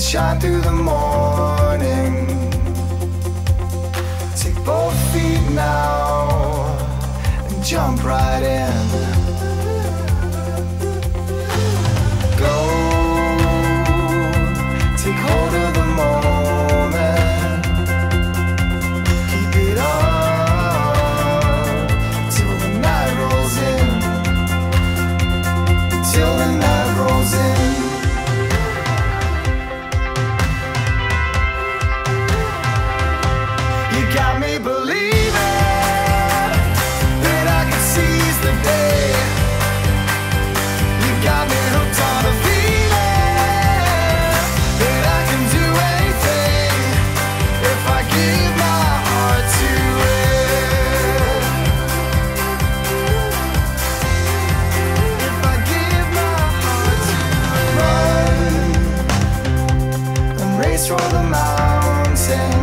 shine through the morning. Take both feet now and jump right in. Go, take hold of the moment. Keep it up till the night rolls in. Till the night rolls in. Got me believing that I can seize the day. You got me hooked on a feeling that I can do anything if I give my heart to it. If I give my heart to it. Run and race for the mountain.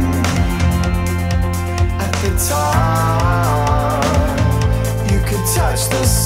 At the top, you could touch the sun.